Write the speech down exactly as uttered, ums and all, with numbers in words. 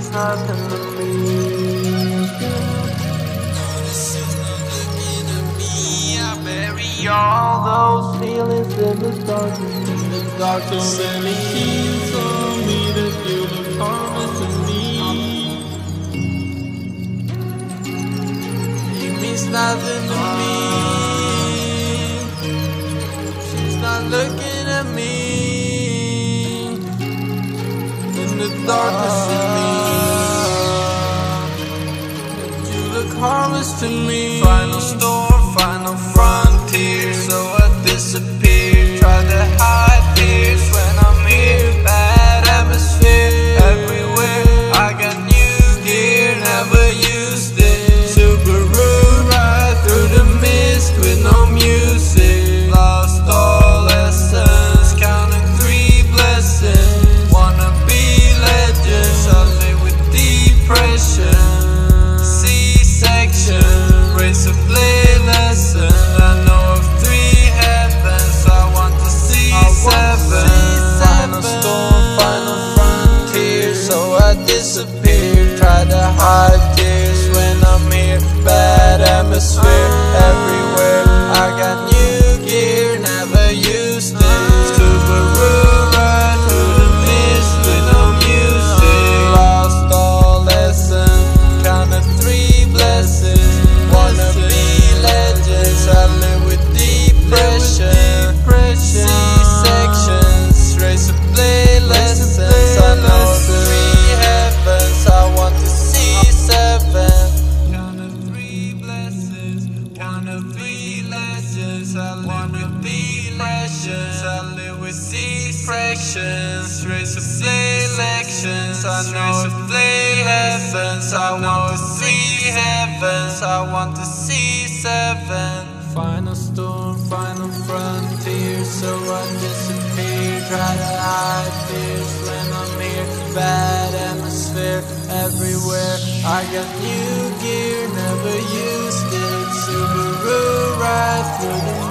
means nothing to me. This is not looking at me. I bury all those feelings in the darkness, in the darkness. So many keys on me to feel the promise to me. It means nothing to me. She's not looking at me. In the darkness in me, you look harmless to me. Final storm, final frontier, so I disappear. Try to hide tears when I'm here. Bad atmosphere everywhere. I got new gear, never used it. Subaru ride through the mist with no music. Lost all lessons, counting three blessings. Wanna be legends, I live with depression. C-section, razor blade lesson. I know of three heavens, I want to see seven. Final storm, final frontier, so I disappear. Try to hide tears when I'm here. Bad atmosphere everywhere. I got new gear, never used it. Subaru ride through the mist with no music. Lost all lessons, counted three blessings. Wanna be legends, I live with depression. C-sections, razor blade lessons. I know three heavens, I want to see seven. Counted three blessings, counted three legends. I live with depression, I live with C-sections, razor blade lections. I know three heavens, I want to see heavens. I want to see seven. Final storm, final frontier, so I disappear. Try to hide fears when I'm here. Bad atmosphere everywhere. I got new gear, never used it. Subaru ride through the